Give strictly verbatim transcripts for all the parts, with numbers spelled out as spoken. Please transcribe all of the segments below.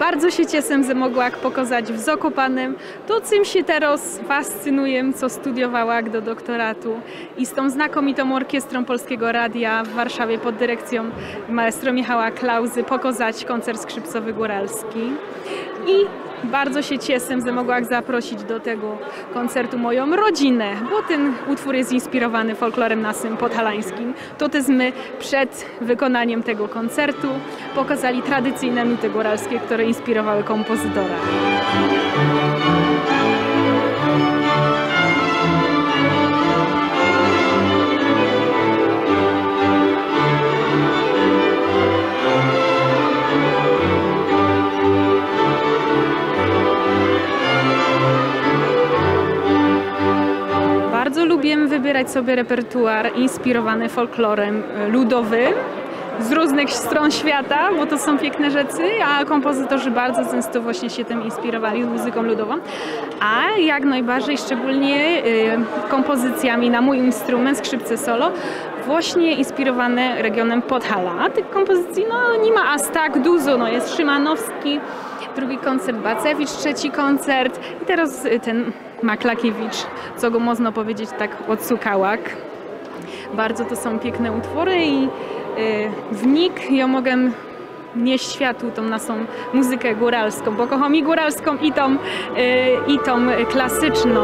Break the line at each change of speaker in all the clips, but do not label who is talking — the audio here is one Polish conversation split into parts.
Bardzo się cieszę, że mogła pokazać w Zakopanem to, czym się teraz fascynuję, co studiowała do doktoratu i z tą znakomitą orkiestrą Polskiego Radia w Warszawie pod dyrekcją maestro Michała Klauzy pokazać koncert skrzypcowy góralski. I bardzo się cieszę, że mogłam zaprosić do tego koncertu moją rodzinę, bo ten utwór jest inspirowany folklorem naszym podhalańskim. To też my przed wykonaniem tego koncertu pokazali tradycyjne nuty góralskie, które inspirowały kompozytora. Bardzo lubię wybierać sobie repertuar inspirowany folklorem ludowym z różnych stron świata, bo to są piękne rzeczy, a kompozytorzy bardzo często właśnie się tym inspirowali muzyką ludową, a jak najbardziej szczególnie kompozycjami na mój instrument, skrzypce solo, właśnie inspirowane regionem Podhala. A tych kompozycji no, nie ma aż tak dużo, no, jest Szymanowski, drugi koncert Bacewicz, trzeci koncert i teraz ten Maklakiewicz, co go można powiedzieć tak od Sukałak. Bardzo to są piękne utwory i y, w nich ja mogę nieść światu tą naszą muzykę góralską, bo kocham i góralską i tą, y, i tą klasyczną.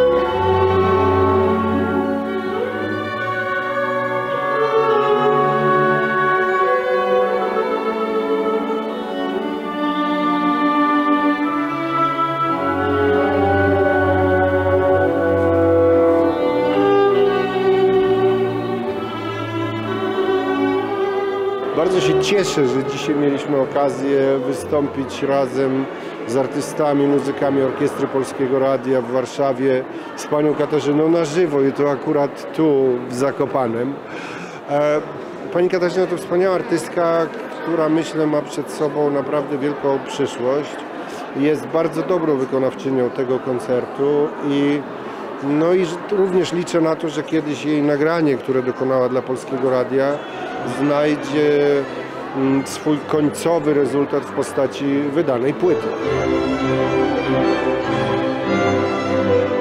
Bardzo się cieszę, że dzisiaj mieliśmy okazję wystąpić razem z artystami, muzykami Orkiestry Polskiego Radia w Warszawie z panią Katarzyną na żywo i to akurat tu w Zakopanem. Pani Katarzyna to wspaniała artystka, która myślę ma przed sobą naprawdę wielką przyszłość. Jest bardzo dobrą wykonawczynią tego koncertu i no i również liczę na to, że kiedyś jej nagranie, które dokonała dla Polskiego Radia, znajdzie swój końcowy rezultat w postaci wydanej płyty.